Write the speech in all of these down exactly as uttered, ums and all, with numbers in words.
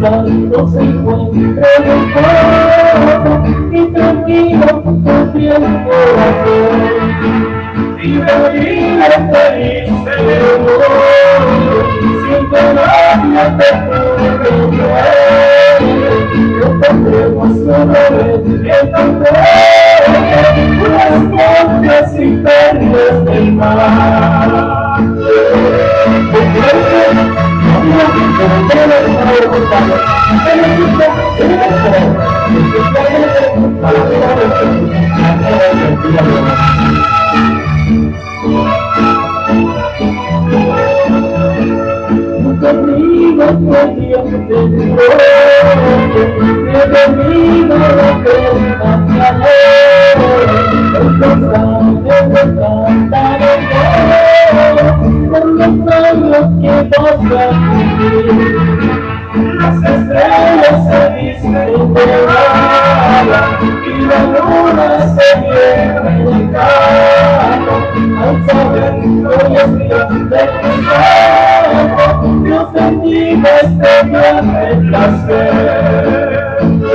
lado se encuentra reposo y tranquilo tu tiempo y la vida feliz se sin que nadie te puede ver. Yo tendremos una vez en tanto unas montes y perlas del mar. Conmigo podía tener conmigo la pena me amor el pasaje de cantar por los años que vas a vivir. Las estrellas se visten de gala y la luna se viene de canto al saber que hoy es día de tu cuerpo. Dios bendiga este viaje placer.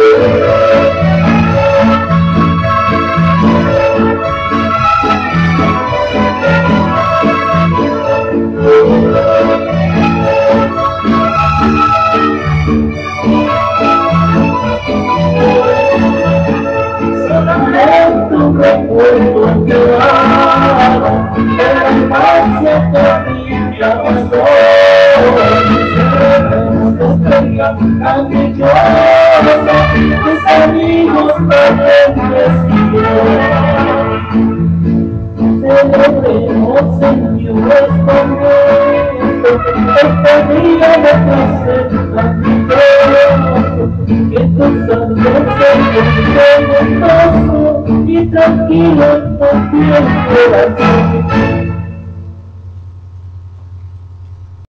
Solamente un recuerdo quedado de la infancia que brilla más mis amigos también celebremos en Dios conmigo este día de placer maravilloso, que tus años se encuentren gozosos y tranquilos por ti el corazón.